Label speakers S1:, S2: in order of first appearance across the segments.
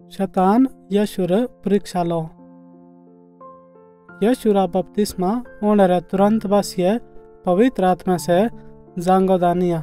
S1: शैतान यशुर परीक्षा लो। यशुरा बपतिस्मा ओनरे तुरंत बसिए पवित्र आत्मा से जांगो दानिया।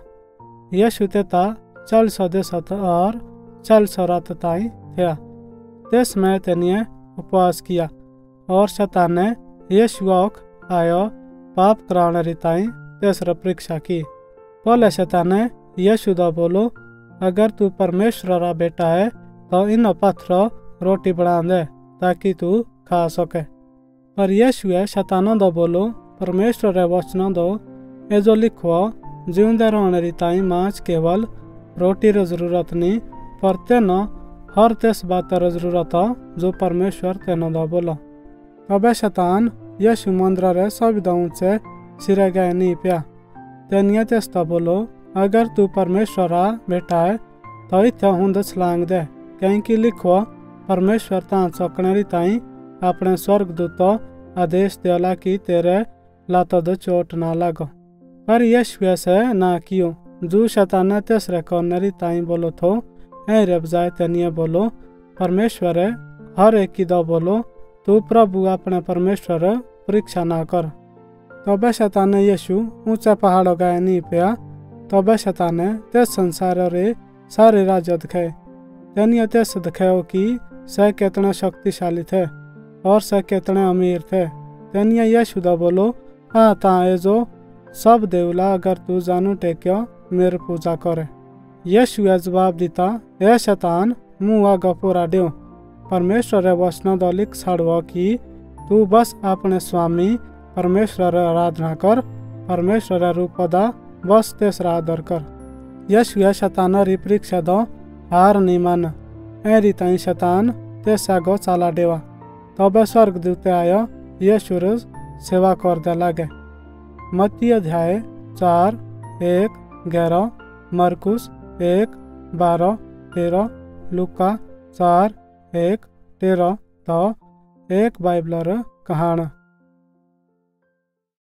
S1: यशु तेता 400 देशत और 400 रात ताई थे। तेस में तेनिए उपवास किया और शैतान ने यशुओक आयो पाप कराने रिताई तेसर परीक्षा की। पहले शैतान ने यशु दा बोलो, अगर तू परमेश्वर रा बेटा है तो इन पत्थरों रोटी बना दे ताकि तू खा सके। पर यशुए शैतानों दा बोलो, परमेश्वर रे वचनों दो ए जो लिखो जिंदे रहने रिताई मांस केवल रोटी रो जरूरत नहीं पर तेनो हर तेस बात रो जरूरत हो जो परमेश्वर तेनो दा बोलो। तबे शैतान यशु मंदिर रे सब दाऊं से सिरे गए नहीं पिया। तेनिए तेस्ता बोलो, अगर तू परमेश्वर रा बेटा है तो इत्थे हुंद छलांग दे, क्योंकि लिखो परमेश्वर ता चौकने रिताई अपने स्वर्गदूतों आदेश देला कि तेरे लातो दो चोट ना लागो। पर यशु से ना कियो। जू शैतान ने तेसरे कोने रिताई बोलो थो ए रे बजाय तेनिए बोलो, परमेश्वर हर एक की दो बोलो तू प्रभु अपने परमेश्वर परीक्षा ना कर। तबे शैतान ने यशु ऊंचे पहाड़ों गए नहीं पिया। तबे शैतान ने तेस संसार रे सारे राज्य दिखाए। तेनिए तेस दिखाओ कि से कितने शक्तिशाली थे और से कितने अमीर थे। तेनिए यशु दा बोलो, हाँ ता ए जो सब देवला अगर तू जानू टेक्यो मेरे पूजा करे। यशु जवाब दिता, ए शैतान मुँह गपोरा ड्यो, परमेश्वर रे वचन द लिख छाड़ो कि तू बस अपने स्वामी परमेश्वर आराधना कर, परमेश्वर रूप दा बस तेसरा आदर कर। यशु शैतान री परीक्षा दो हार नहीं मान। ए रीताई शैतान तेसा गो चाला देवा। तबे स्वर्गदूते आयो यशुर सेवा कर दे लागे। मत्ती अध्याय 4:1-11, मरकुस 1:12-13, लुका 4:1-13 तो एक बाइबलर कहान।